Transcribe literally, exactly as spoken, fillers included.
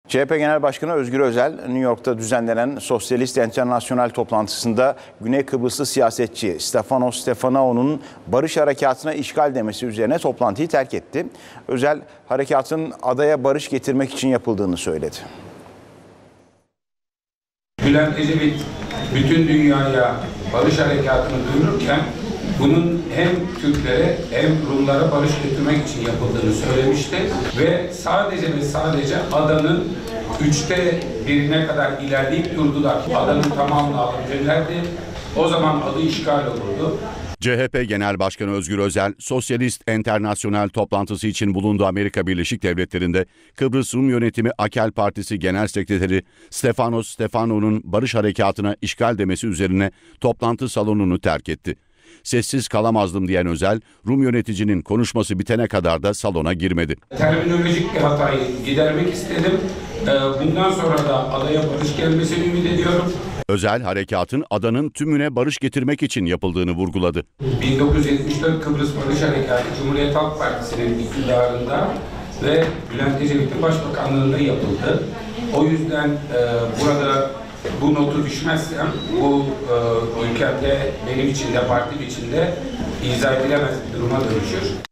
C H P Genel Başkanı Özgür Özel, New York'ta düzenlenen Sosyalist Enternasyonel toplantısında Güney Kıbrıslı siyasetçi Stefanos Stefanoğlu'nun barış harekatına işgal demesi üzerine toplantıyı terk etti. Özel, harekatın adaya barış getirmek için yapıldığını söyledi. Bülent Ecevit bütün dünyaya barış harekatını duyururken bunun hem Türklere hem Rumlara barış getirmek için yapıldığını söylemişti ve sadece ve sadece adanın üçte birine kadar ilerleyip durdular. Adanın tamamını alabilirlerdi. O zaman adı işgal olurdu. C H P Genel Başkanı Özgür Özel, Sosyalist Enternasyonel toplantısı için bulunduğu Amerika Birleşik Devletleri'nde Kıbrıs Rum Yönetimi Akel Partisi Genel Sekreteri Stefanos Stefanoğlu'nun barış harekatına işgal demesi üzerine toplantı salonunu terk etti. Sessiz kalamazdım diyen Özel, Rum yöneticinin konuşması bitene kadar da salona girmedi. Terminolojik bir hatayı gidermek istedim. Bundan sonra da adaya barış gelmesini ümit ediyorum. Özel, harekatın adanın tümüne barış getirmek için yapıldığını vurguladı. bin dokuz yüz yetmiş dört Kıbrıs Barış Harekatı Cumhuriyet Halk Partisi'nin iktidarında ve Bülent Ecevit'in başbakanlığında yapıldı. O yüzden e, burada bu notu düşmezsem bu e, ülkemde benim için de partim için de izah edilemez bir duruma dönüşür.